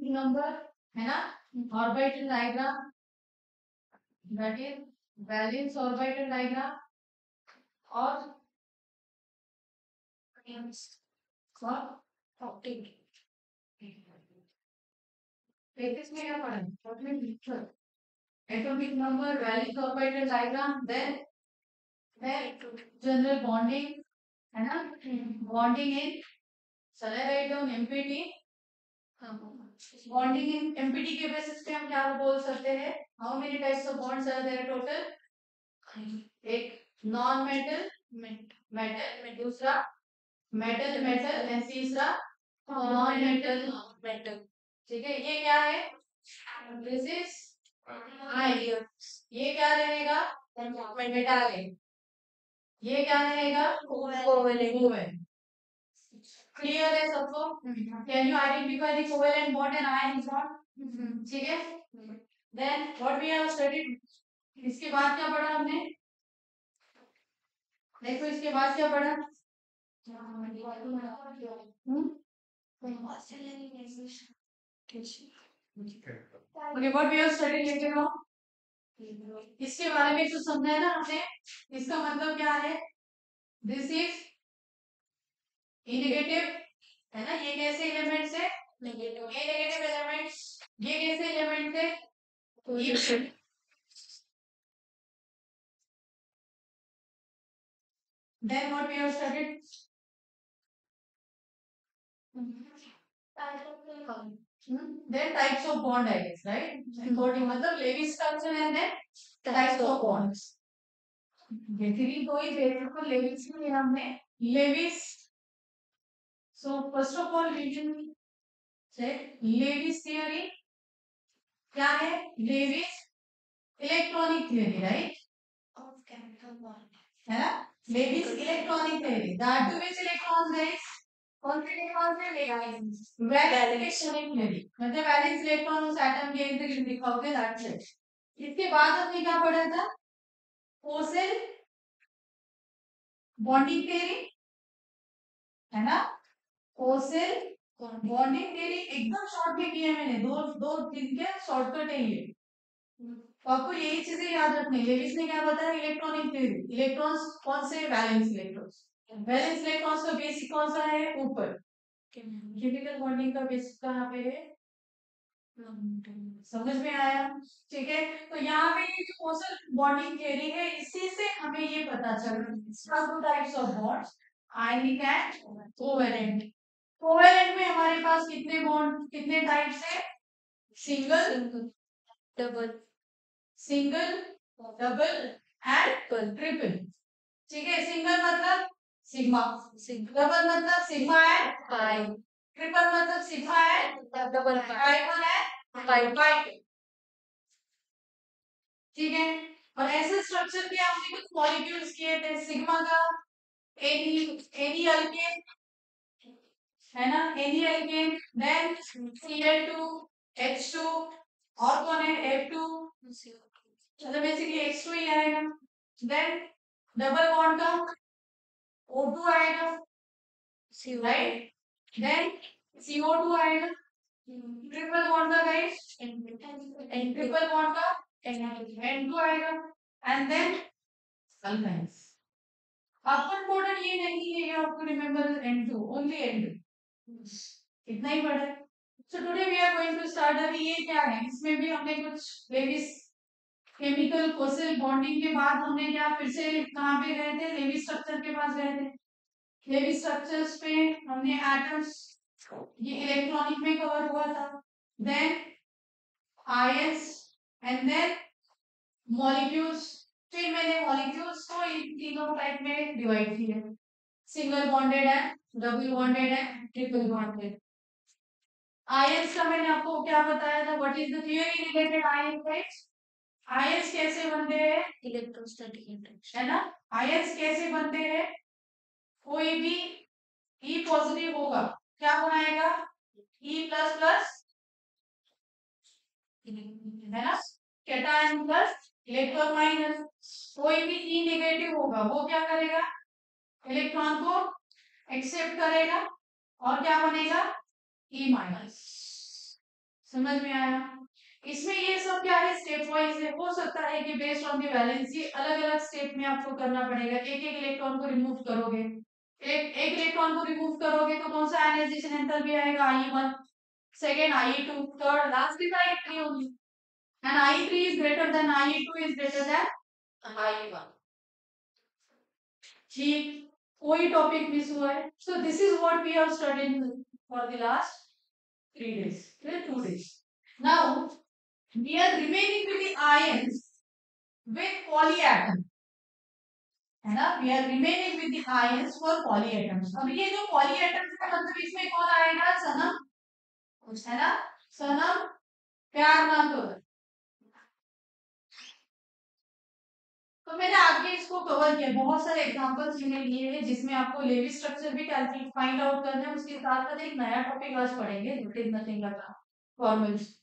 Number है ना, orbital diagram, that is valence orbital diagram, और ऑप्टिक। में क्या पढ़ा? Atomic number, valence orbital diagram, then general bonding, है ना, bonding in, shall I write down MPT? Bonding in MPT के बेसिस पे हम क्या बोल सकते हैं? How many types of bonds are there total? एक नॉन मेटल, मेटल, दूसरा मेटल मेटल, एंड तीसरा नॉन मेटल मेटल। ठीक है, ये क्या है? This is ion. ये क्या रहेगा? मेटालिक। ये क्या रहेगा? कोवेलेंट। क्लियर है सबको? Can you identify the covalent bond and ion bond? ठीक है, then what we have studied, इसके बाद क्या पढ़ा हमने? देखो इसके बाद क्या पढ़ा? Okay, what we have studied later on, इसके बारे में कुछ समझा है ना हमने? इसका मतलब क्या है? दिस इज नेगेटिव, है ना, ये कैसे एलिमेंट्स है? नेगेटिव। ये नेगेटिव एलिमेंट्स, ये कैसे एलिमेंट है? Positive. Then what we have studied? Then types of bond, I guess, right? According मतलब Lewis structure and then types of bonds. Basically कोई बेसिक को लेविस में हमने Lewis, so first of all we can say Lewis theory क्या है? Lewis electronic theory, right, of chemical bond, है ना, Lewis electronic theory, that to which electrons guys, कौन से इलेक्ट्रॉन से? वैलेंस इलेक्ट्रॉनिक थियरी, मतलब वैलेंस इलेक्ट्रॉन उस atom के इर्द गिर्द दिखाओगे, दैट्स इट। इसके बाद हमने क्या पढ़ा था? फोर्सेल बॉन्डिंग थियरी, है ना, फोर्सेल बॉन्डिंग थियरी एकदम शॉर्ट में किया मैंने, दो दिन के शॉर्टकट है ये, तो आपको यही चीजें याद रखनी है। लेविस ने क्या बताया? इलेक्ट्रॉनिक थ्योरी, इलेक्ट्रॉन्स कौन से? Valence electrons. वैलेंस इलेक्ट्रॉन्स का बेसिक कौन सा है? ऊपर। केमिकल बॉन्डिंग का बेसिक कहाँ पे है? समझ में आया? ठीक है, तो यहाँ पे ये जो पोस्टल बॉन्डिंग थ्योरी है, इसी से हमें ये पता चला two types of bonds, ionic and covalent. Covalent में हमारे पास कितने बॉन्ड, कितने टाइप्स है? Single, double, single, double and triple. ठीक है, सिंगल मतलब सिग्मा, डबल मतलब सिग्मा एंड पाई, ट्रिपल मतलब sigma and double pi one and pi pi. ठीक है, और ऐसे स्ट्रक्चर के हमने कुछ मॉलिक्यूल्स किए थे, सिग्मा का एनी अल्केन, है ना, any alkane, then Cl2 H2, और कौन है? F2, मतलब बेसिकली X2 ही आएगा, देन डबल बॉन्ड का O2 आएगा, राइट, देन CO2 आएगा, ट्रिपल बॉन्ड का गाइस ट्रिपल बॉन्ड का N2 आएगा, एंड देन अल्काइंस। आपको इम्पोर्टेंट ये नहीं है, ये आपको रिमेंबर N2, ओनली N2, इतना ही पढ़ा है। So today we are going to start. अभी ये क्या है, इसमें भी हमने कुछ लेविस केमिकल फोसिल बॉन्डिंग के बाद हमने क्या फिर से कहाँ पे गए थे? लेविस स्ट्रक्चर के पास गए थे। लेविस स्ट्रक्चर्स पे हमने एटम्स, ये इलेक्ट्रॉनिक में कवर हुआ था, then ions, and then molecules. फिर मैंने मॉलिक्यूल्स को इन तीनों टाइप में डिवाइड किया, single bonded and double bonded and triple bonded. Ions का मैंने आपको क्या बताया था? What is the theory related ions, right? Ions कैसे बनते हैं? इलेक्ट्रोस्टैटिक इंटरेक्शन, है ना, आयंस कैसे बनते हैं? कोई भी ई पॉजिटिव होगा, क्या बनाएगा? ई प्लस प्लस, है ना, कैटायन प्लस इलेक्ट्रॉन माइनस। कोई भी ई नेगेटिव होगा, वो क्या करेगा? इलेक्ट्रॉन को एक्सेप्ट करेगा, और क्या बनेगा? E minus. समझ में आया? इसमें ये सब क्या है, स्टेप वाइज है। हो सकता है कि बेस्ड ऑन द वैलेंसी अलग अलग स्टेप में आपको करना पड़ेगा। एक एक इलेक्ट्रॉन को रिमूव करोगे, एक इलेक्ट्रॉन को रिमूव करोगे तो कौन सा आयनाइजेशन एंथैल्पी आएगा, I1, second I2, third last is I3 only, and I3 is greater than I2 is greater than I1। ठीक, कोई टॉपिक मिस हुआ है? So this is what we have studied for the last 3 days, 2 days। Now we are remaining with the ions with polyatom, है ना? We are remaining with the ions for polyatoms। अब ये जो polyatoms है मतलब इसमें कौन आएगा, सनम, है ना? सनम, प्यार ना करो। तो मैंने आगे इसको कवर किया, बहुत सारे एग्जांपल्स मैंने लिए हैं जिसमें आपको लेवी स्ट्रक्चर भी कैलकुलेट फाइंड आउट करना है। उसके साथ साथ एक नया टॉपिक आज पढ़ेंगे, that is nothing but formals.